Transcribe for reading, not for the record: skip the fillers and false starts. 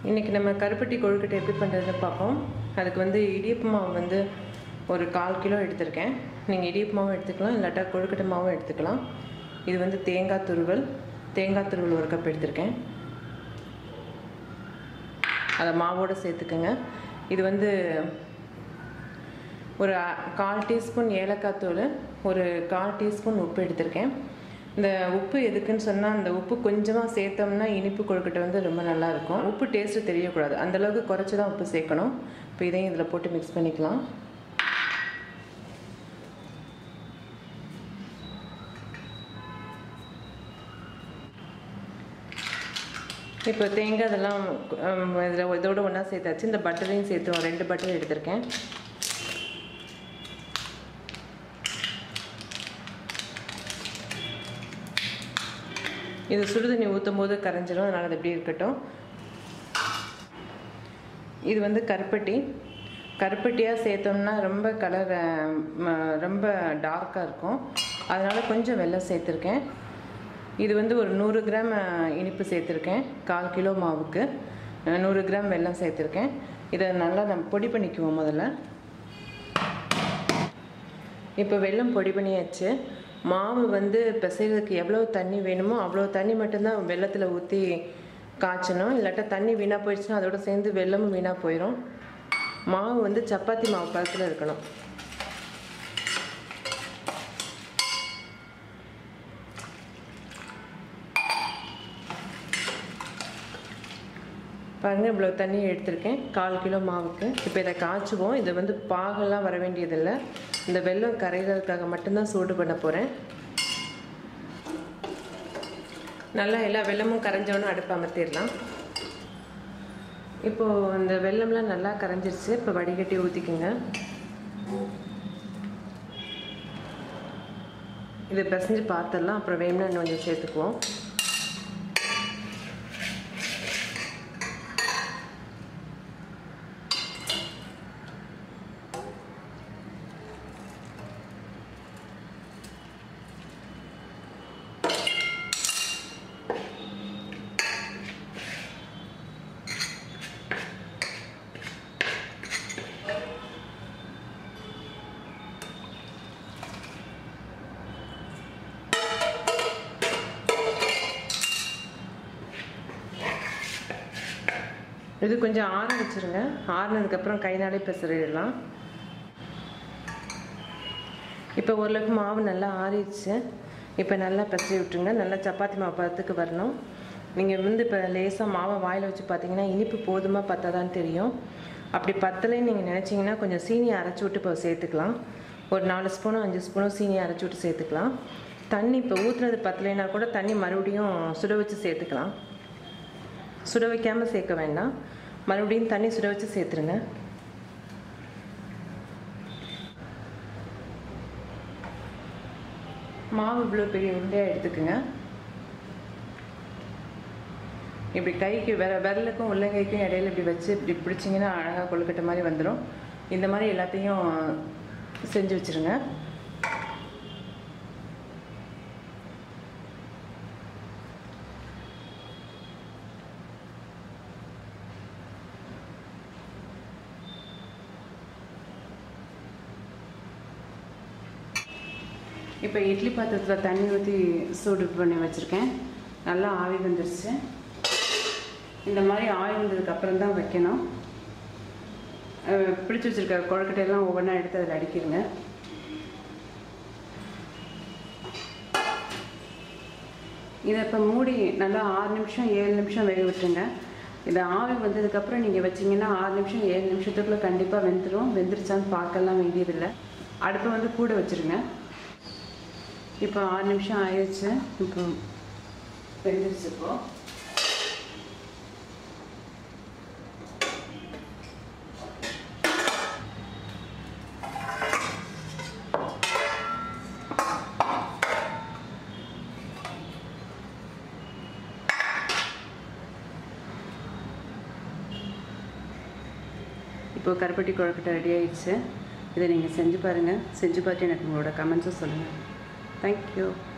இன்றைக்கி நம்ம கருப்பட்டி கொழுக்கட்டை எப்படி பண்ணுறதுன்னு பார்ப்போம். அதுக்கு வந்து இடியப்ப மாவு வந்து ஒரு 1/4 கிலோ எடுத்திருக்கேன். நீங்கள் இடியப்ப மாவும் எடுத்துக்கலாம், இல்லாட்டா கொழுக்கட்டை மாவும் எடுத்துக்கலாம். இது வந்து தேங்காய் துருவல் 1 கப் எடுத்திருக்கேன். அதை மாவோடு சேர்த்துக்குங்க. இது வந்து ஒரு 1/4 டீஸ்பூன் ஏலக்காய் தூள், ஒரு 1/4 டீஸ்பூன் உப்பு எடுத்திருக்கேன். இந்த உப்பு எதுக்குன்னு சொன்னால், அந்த உப்பு கொஞ்சமாக சேர்த்தோம்னா இனிப்பு கொழுக்கட்டை வந்து ரொம்ப நல்லாயிருக்கும். உப்பு டேஸ்ட்டு தெரியக்கூடாது, அந்தளவுக்கு குறைச்சி தான் உப்பு சேர்க்கணும். இப்போ இதையும் இதில் போட்டு மிக்ஸ் பண்ணிக்கலாம். இப்போ தேங்காய் இதெல்லாம் இதோடு ஒன்றா சேர்த்தாச்சு. இந்த பட்டரையும் சேர்த்துவோம். 2 பட்டர் எடுத்திருக்கேன். இது சுடுதண்ணி ஊற்றும் போது கரைஞ்சிடும், அதனால் அது எப்படி இருக்கட்டும். இது வந்து கருப்பட்டியாக சேர்த்தோம்னா ரொம்ப கலர் ரொம்ப டார்க்காக இருக்கும். அதனால் கொஞ்சம் வெல்லம் சேர்த்துருக்கேன். இது வந்து ஒரு 100 கிராம் இனிப்பு சேர்த்துருக்கேன். 1/4 கிலோ மாவுக்கு 100 கிராம் வெல்லம் சேர்த்துருக்கேன். இதை நல்லா நம்ம பொடி பண்ணிக்குவோம் முதல்ல. இப்போ வெல்லம் பொடி பண்ணியாச்சு. மாவு வந்து பிசைறதுக்கு எவ்வளோ தண்ணி வேணுமோ அவ்வளோ தண்ணி மட்டும்தான் வெல்லத்தில் ஊற்றி காய்ச்சணும். இல்லாட்டா தண்ணி வீணாக போயிடுச்சுன்னா அதோடு சேர்ந்து வெல்லமும் வீணாக போயிடும். மாவு வந்து சப்பாத்தி மாவு பதத்தில் இருக்கணும். பாருங்கள், இவ்வளோ தண்ணி எடுத்திருக்கேன் 1/4 கிலோ மாவுக்கு. இப்போ இதை காய்ச்சுவோம். இதை வந்து பாகெல்லாம் வர வேண்டியதில்லை. இந்த வெல்லம் கரைகிறதுக்காக மட்டும்தான் சூடு பண்ண போகிறேன். நல்லா எல்லா வெல்லமும் கரைஞ்சோன்னு அடுப்பு அமர்த்திடலாம். இப்போது இந்த வெல்லம்லாம் நல்லா கரைஞ்சிருச்சு. இப்போ வடிகட்டி ஊற்றிக்குங்க. இதை பிசைஞ்சு பார்த்துடலாம். அப்புறம் வேணும்னா இன்னும் கொஞ்சம் சேர்த்துக்குவோம். இது கொஞ்சம் ஆற வச்சுருங்க. ஆறினதுக்கப்புறம் கைனாலே பிசறிடலாம். இப்போ ஓரளவுக்கு மாவு நல்லா ஆறிடுச்சு. இப்போ நல்லா பிசறி விட்டுருங்க. நல்லா சப்பாத்தி மாவு பதத்துக்கு வரணும். நீங்கள் வந்து இப்போ லேசாக மாவை வாயில் வச்சு பார்த்தீங்கன்னா இனிப்பு போதுமா பத்தாதான்னு தெரியும். அப்படி பத்தலைன்னு நீங்கள் நினச்சிங்கன்னா கொஞ்சம் சீனி அரைச்சி விட்டு இப்போ சேர்த்துக்கலாம். ஒரு 4 ஸ்பூனோ 5 ஸ்பூனோ சீனி அரைச்சி விட்டு சேர்த்துக்கலாம். தண்ணி இப்போ ஊற்றுனது பத்தலைன்னா கூட தண்ணி மறுபடியும் சுட வச்சு சேர்த்துக்கலாம். சுட வைக்காமல் சேர்க்க வேண்டாம். மறுபடியும் தண்ணி சுட வச்சு சேர்த்துருங்க. மாவு இவ்வளோ பெரிய உருண்டையாக எடுத்துக்குங்க. இப்படி கைக்கு விரலுக்கும் உள்ளங்கைக்கும் இடையில இப்படி வச்சு இப்படி பிடிச்சிங்கன்னா அழகாக கொழுக்கட்டை மாதிரி வந்துடும். இந்த மாதிரி எல்லாத்தையும் செஞ்சு வச்சுருங்க. இப்போ இட்லி பாத்திரத்தில் தண்ணி ஊற்றி சூடு பண்ணி வச்சுருக்கேன். நல்லா ஆவி வந்துருச்சு. இந்த மாதிரி ஆவி வந்ததுக்கப்புறம் தான் வைக்கணும். பிடிச்சி வச்சுருக்க கொழுக்கட்டையெல்லாம் ஒவ்வொன்றா எடுத்து அதில் அடிக்கிடுங்க. இதை இப்போ மூடி நல்லா 6 நிமிஷம் 7 நிமிஷம் வேக விட்டுருங்க. இதை ஆவி வந்ததுக்கப்புறம் நீங்கள் வச்சிங்கன்னா 6 நிமிஷம் 7 நிமிஷத்துக்குள்ளே கண்டிப்பாக வெந்துடும். வெந்துருச்சான்னு பார்க்கலாம் வேண்டியதில்லை. அடுப்பை வந்து கூட வச்சுருங்க. இப்போ 6 நிமிஷம் ஆயிடுச்சு. இப்போ வெந்துருச்சு. இப்போ கருப்பட்டி கொழுக்கட்டை ரெடி ஆயிடுச்சு. இதை நீங்கள் செஞ்சு பாருங்கள். செஞ்சு பார்த்து எனக்கு உங்களோட கமெண்ட்ஸும் சொல்லுங்கள். Thank you.